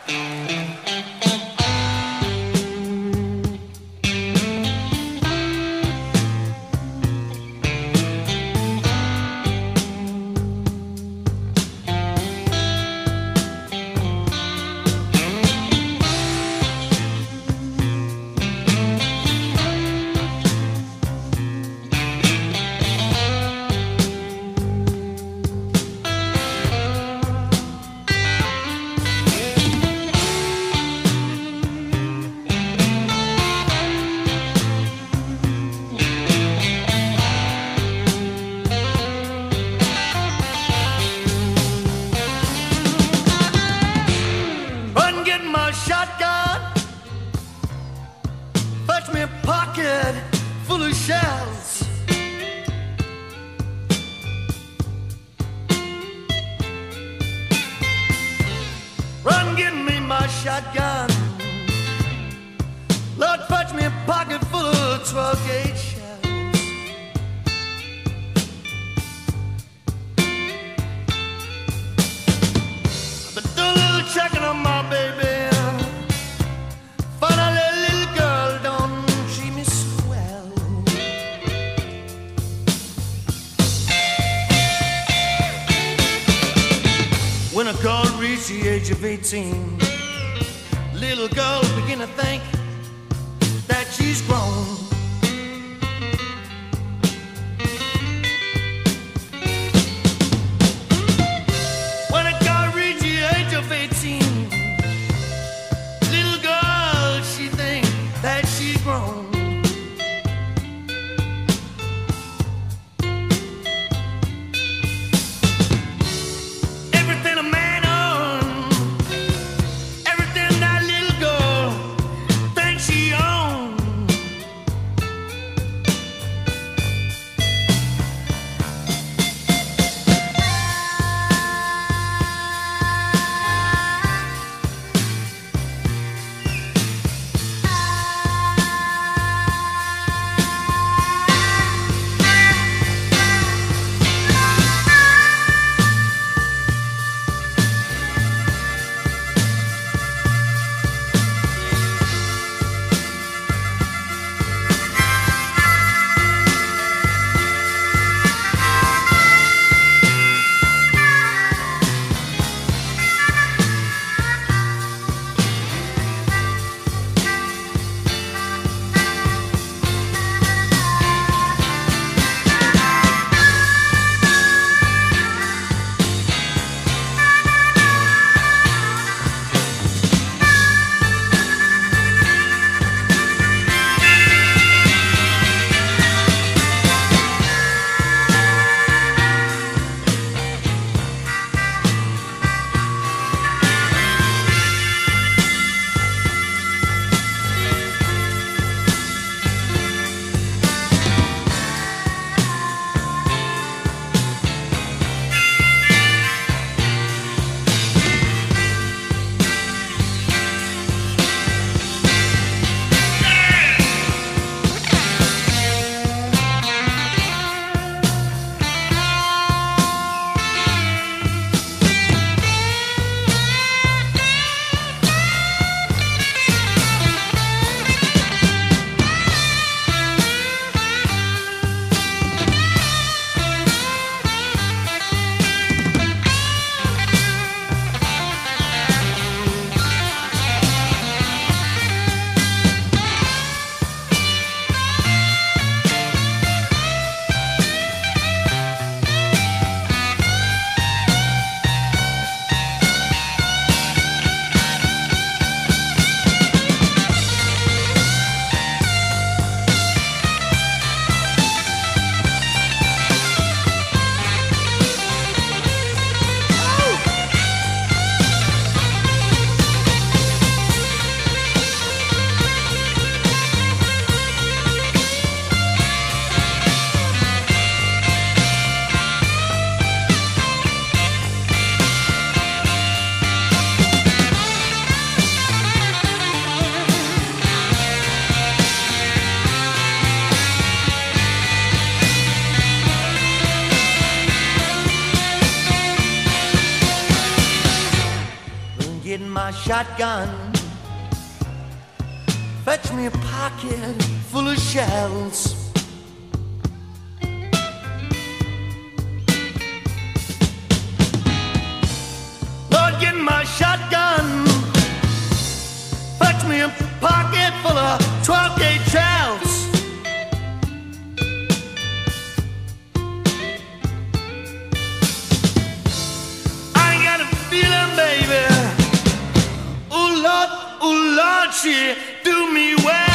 Shotgun, fetch me a pocket full of shells. Run, get me my shotgun. Lord, fetch me a pocket full of 12-gauge shells. But do a little checking on my baby. When a girl reaches the age of 18, little girl begin to think that she's grown. When a girl reaches the age of 18, little girl, she think that she's grown. get my shotgun. Fetch me a pocket full of shells. Lord, get my shotgun. Fetch me a pocket full of 12-gauge shells. I ain't got a feeling, baby. Oh Lord, she do me well.